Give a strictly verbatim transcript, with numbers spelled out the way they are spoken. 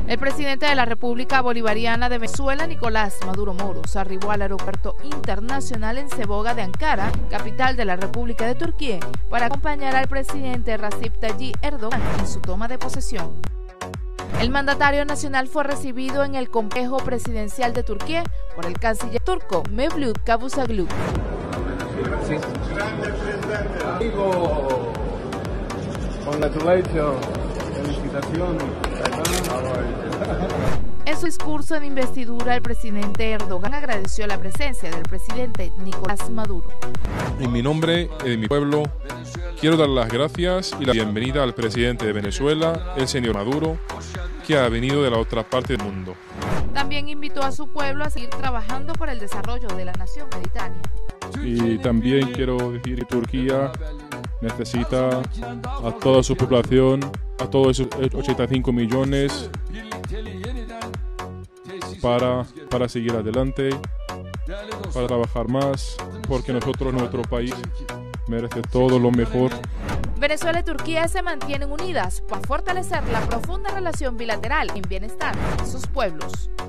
El presidente de la República Bolivariana de Venezuela, Nicolás Maduro Moros, arribó al aeropuerto internacional en Seboga de Ankara, capital de la República de Turquía, para acompañar al presidente Recep Tayyip Erdogan en su toma de posesión. El mandatario nacional fue recibido en el complejo presidencial de Turquía por el canciller turco Mevlut Cavusoglu. Sí. Congratulations. Felicitaciones. En su discurso de investidura, el presidente Erdogan agradeció la presencia del presidente Nicolás Maduro. En mi nombre y de mi pueblo, quiero dar las gracias y la bienvenida al presidente de Venezuela, el señor Maduro, que ha venido de la otra parte del mundo. También invitó a su pueblo a seguir trabajando por el desarrollo de la nación mediterránea. Y también quiero decir que Turquía necesita a toda su población, a todos esos ochenta y cinco millones, para, para seguir adelante, para trabajar más, porque nosotros, nuestro país, merece todo lo mejor. Venezuela y Turquía se mantienen unidas para fortalecer la profunda relación bilateral en bienestar de sus pueblos.